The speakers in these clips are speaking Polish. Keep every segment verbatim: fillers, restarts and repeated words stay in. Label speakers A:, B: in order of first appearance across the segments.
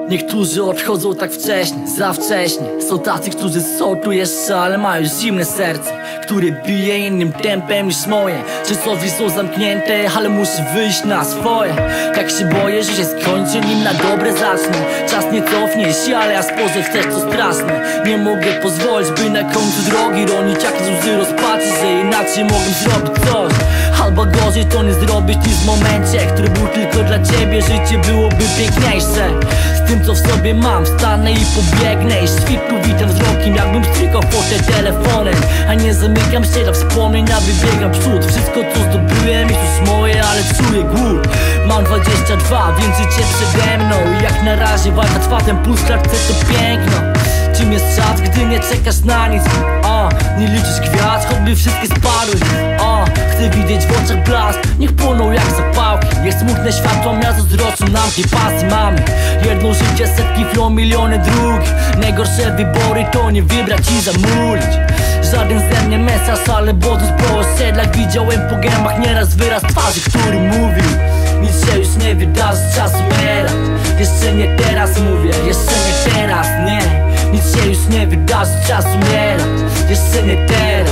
A: Niektórzy odchodzą tak wcześnie, za wcześnie. Są tacy, którzy są tu jeszcze, ale mają zimne serce, które bije innym tempem niż moje. Czasowni są zamknięte, ale muszę wyjść na swoje. Tak się boję, że się skończy, nim na dobre zacznę. Czas nie cofnie się, ale ja spojrzę chcesz to straszne. Nie mogę pozwolić, by na końcu drogi ronić jakieś łzy rozpaczy, że inaczej mogłem zrobić coś. Albo gorzej to nie zrobić niż w momencie, który był tylko dla ciebie. Życie byłoby piękniejsze. Z tym co w sobie mam, stanę i pobiegnę i świtu witam wzrokiem, jakbym strykał fotę telefonem. A nie zamykam się dla wspomnień, a wybiegam przód. Wszystko co zdobyłem jest już moje, ale czuję głód. Mam dwadzieścia dwa, więc życie przede mną. I jak na razie walka trwa, ten puls klatce to piękno. Czym jest czas, gdy nie czekasz na nic? A, nie liczysz gwiazd, choćby wszystkie spadły. A, chcę widzieć w oczach blask, niech płoną jak zapałki. Niech smutne światła miasto zroczą nam tej pasji mamy. Jedno życie, setki flow, miliony dróg. Najgorsze wybory to nie wybrać i zamulić. Żaden ze mnie mesarz, ale Bozus po osiedlach. Widziałem po gębach nieraz wyraz twarzy, który mówił: nic się już nie wydarzy, czas umierać. Jeszcze nie teraz mówię, jeszcze nie teraz, nie. Nic się już nie wydarzy, czas umierać. Jeszcze nie teraz.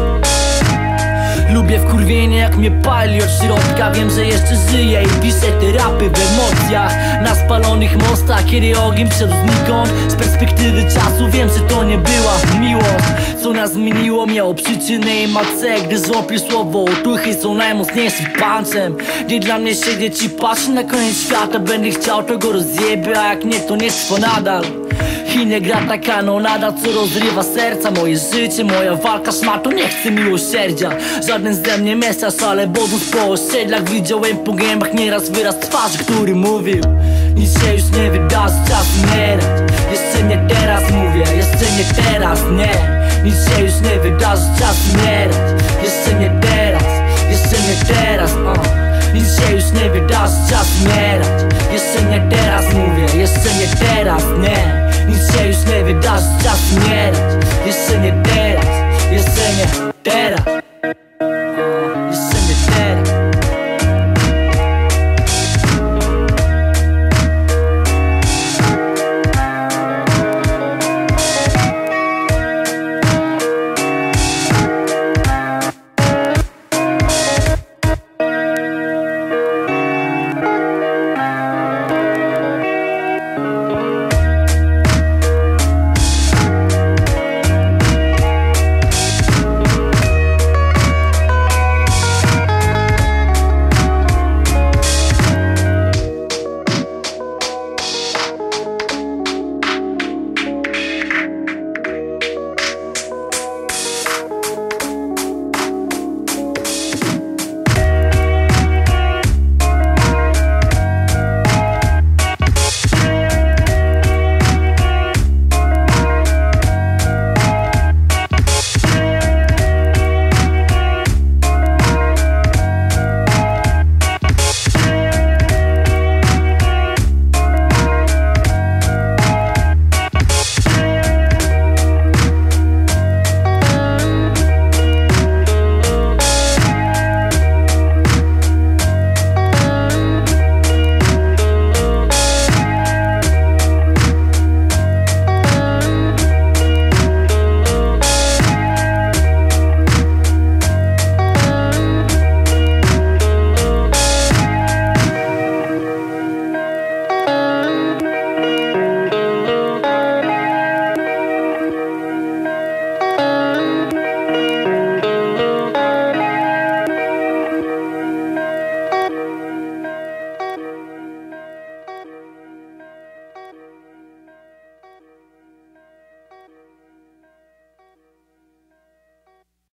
A: Lubię wkurwienie jak mnie pali od środka. Wiem, że jeszcze żyję i piszę te rapy w emocjach. Na spalonych mostach, kiedy ogień wszedł znikąd. Z perspektywy czasu wiem, że to nie była miłość. Co nas zmieniło miało przyczynę i ma cel. Gdy złapiesz słowo, otuchy są najmocniejszym punchem. Gdy dla mnie siedzieć i patrzeć na koniec świata, będę chciał, to go rozjebie, a jak nie, to nie trwa nadal. I nie gra ta kanonada, co rozrywa serca. Moje życie, moja walka szmatu, nie chcę miłosierdzia. Żaden ze mnie mesarz, ale Bozus po osiedlach. Widziałem po gębach nieraz wyraz twarzy, który mówił: nic się już nie wydarzy, czas umierać. Jeszcze nie teraz mówię, jeszcze nie teraz, nie. Nic się już nie wydarzy, czas umierać. Jeszcze nie teraz, jeszcze nie teraz, uh. Nic się już nie wydarzy, czas umierać. Jeszcze nie teraz mówię, jeszcze nie teraz, nie. Nic się już nie wydarzy, czas umierać. Jeszcze nie teraz, jeszcze nie teraz.